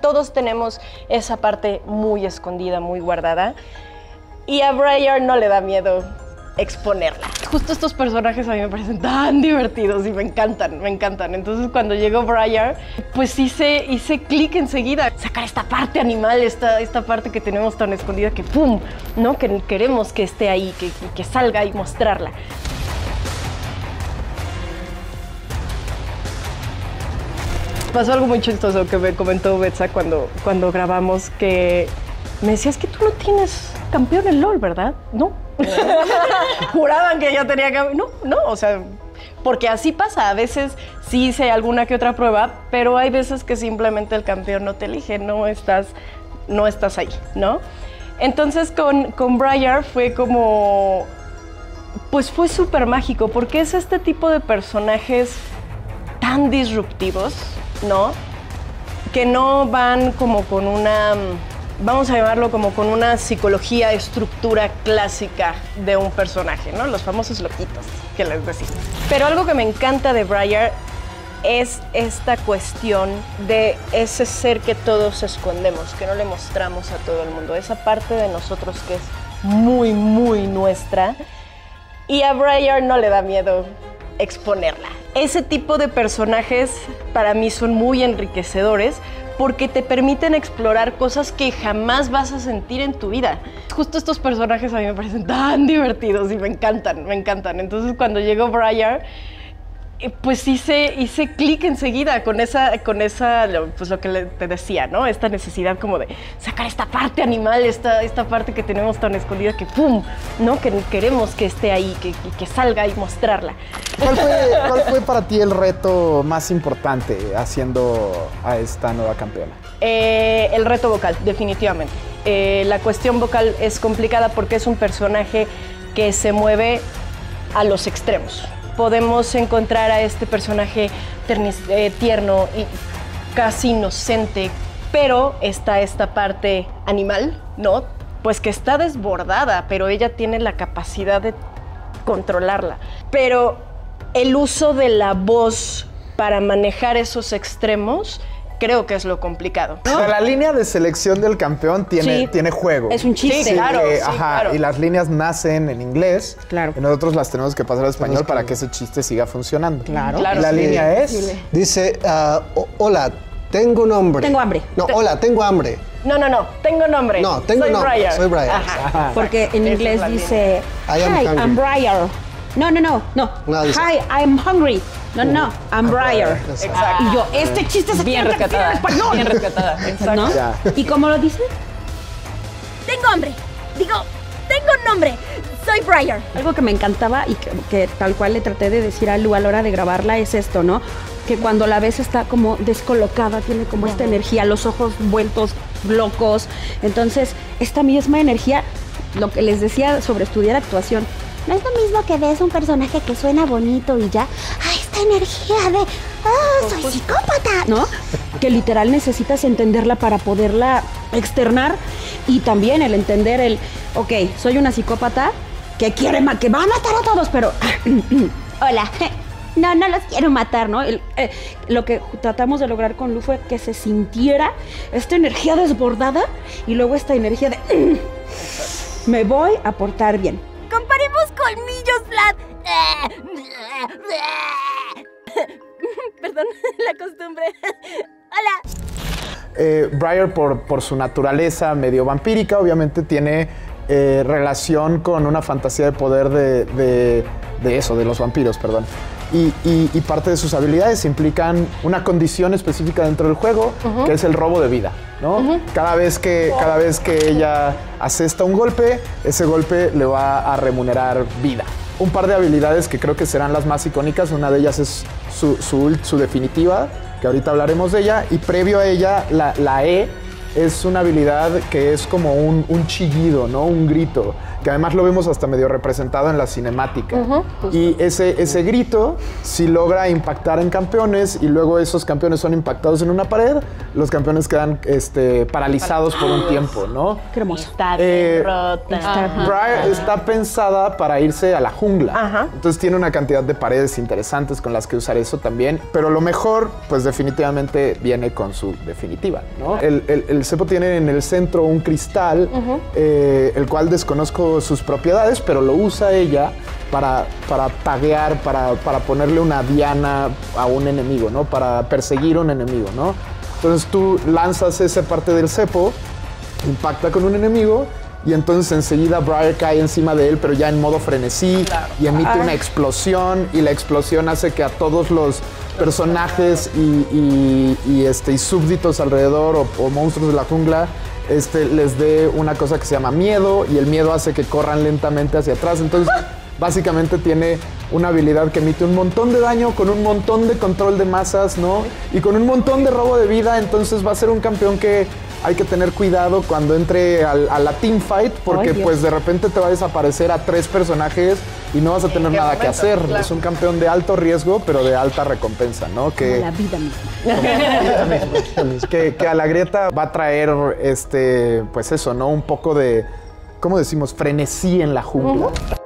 todos tenemos esa parte muy escondida, muy guardada. Y a Briar no le da miedo exponerla. Justo estos personajes a mí me parecen tan divertidos y me encantan, me encantan. Entonces cuando llegó Briar, pues hice clic enseguida. Sacar esta parte animal, esta parte que tenemos tan escondida que ¡pum! ¿No? Que queremos que esté ahí, que salga y mostrarla. Pasó algo muy chistoso que me comentó Betsa cuando grabamos, que me decía, es que tú no tienes campeón en LOL, ¿verdad? No. Juraban que yo tenía campeón. No, o sea, porque así pasa. A veces sí hice alguna que otra prueba, pero hay veces que simplemente el campeón no te elige, no estás ahí, ¿no? Entonces con Briar fue como, pues fue súper mágico, porque es este tipo de personajes tan disruptivos, ¿no? Que no van como con una, vamos a llamarlo como con una psicología, estructura clásica de un personaje, ¿no? Los famosos loquitos que les decimos. Pero algo que me encanta de Briar es esta cuestión de ese ser que todos escondemos, que no le mostramos a todo el mundo, esa parte de nosotros que es muy, muy nuestra. Y a Briar no le da miedo exponerla. Ese tipo de personajes para mí son muy enriquecedores porque te permiten explorar cosas que jamás vas a sentir en tu vida. Justo estos personajes a mí me parecen tan divertidos y me encantan, me encantan. Entonces cuando llegó Briar, pues hice clic enseguida con esa, pues lo que te decía, ¿no? Esta necesidad como de sacar esta parte animal, esta parte que tenemos tan escondida que ¡pum! ¿No? Que queremos que esté ahí, que salga y mostrarla. ¿Cuál fue para ti el reto más importante haciendo a esta nueva campeona? El reto vocal, definitivamente. La cuestión vocal es complicada porque es un personaje que se mueve a los extremos. Podemos encontrar a este personaje tierno y casi inocente, pero está esta parte animal, ¿no? Pues que está desbordada, pero ella tiene la capacidad de controlarla. Pero el uso de la voz para manejar esos extremos creo que es lo complicado. Pero la línea de selección del campeón tiene juego. Es un chiste. Sí, claro, claro. Y las líneas nacen en inglés. Claro. Y nosotros las tenemos que pasar a español para que ese chiste siga funcionando. Claro. Y la línea es... Dice, hola, tengo nombre. Tengo hambre. No, hola, tengo hambre. No, tengo nombre. No, tengo nombre. Briar. Soy Briar. Ajá. Porque en inglés dice, I am hi, hungry. I'm Briar. No. No, dice, Hi, I'm hungry. No, I'm Briar. Exacto. Y yo, este chiste se Bien tiene que decir en rescatada. español. Bien rescatada. Exacto. ¿No? Ya. ¿Y cómo lo dice? Tengo hambre. Digo, tengo nombre. Soy Briar. Algo que me encantaba y que tal cual le traté de decir a Lu a la hora de grabarla es esto, ¿no? Que cuando la ves está como descolocada, tiene como esta energía, los ojos vueltos locos. Entonces, esta misma energía, lo que les decía sobre estudiar actuación, No es lo mismo que ves un personaje que suena bonito y ya. Esta energía de. Soy psicópata. ¿no? Que literal necesitas entenderla para poderla externar. Y también el entender ok, soy una psicópata que quiere que va a matar a todos, pero Hola. No los quiero matar, ¿no? Lo que tratamos de lograr con Lu fue que se sintiera esta energía desbordada y luego esta energía de me voy a portar bien. Comparemos colmillos, Vlad. Perdón, la costumbre. Hola. Briar, por su naturaleza medio vampírica, obviamente tiene relación con una fantasía de poder de los vampiros, perdón. Y parte de sus habilidades implican una condición específica dentro del juego, que es el robo de vida, ¿no? Cada vez que ella asesta un golpe, ese golpe le va a remunerar vida. Un par de habilidades que creo que serán las más icónicas, una de ellas es su definitiva, que ahorita hablaremos de ella, y previo a ella, la E es una habilidad que es como un chillido, ¿no? Un grito, que además lo vemos hasta medio representado en la cinemática. Y ese grito, si logra impactar en campeones y luego esos campeones son impactados en una pared, los campeones quedan paralizados por un tiempo, ¿no? Qué hermoso. Está derrota. Briar está pensada para irse a la jungla. Entonces tiene una cantidad de paredes interesantes con las que usar eso también. Pero lo mejor, pues definitivamente viene con su definitiva, ¿no? El cepo tiene en el centro un cristal, el cual desconozco sus propiedades, pero lo usa ella para taguear, para ponerle una diana a un enemigo, ¿no? Para perseguir a un enemigo, ¿no? Entonces tú lanzas esa parte del cepo, impacta con un enemigo y entonces enseguida Briar cae encima de él, pero ya en modo frenesí y emite una explosión y la explosión hace que a todos los personajes y súbditos alrededor o monstruos de la jungla les dé una cosa que se llama miedo y el miedo hace que corran lentamente hacia atrás. Entonces básicamente tiene una habilidad que emite un montón de daño con un montón de control de masas, ¿no? Y con un montón de robo de vida, entonces va a ser un campeón que hay que tener cuidado cuando entre a la teamfight, porque pues de repente te va a desaparecer a 3 personajes y no vas a tener nada que hacer. Claro. Es un campeón de alto riesgo, pero de alta recompensa, ¿no? Como la vida misma. Que a la grieta va a traer, pues eso, ¿no? Un poco de, ¿cómo decimos? Frenesí en la jungla.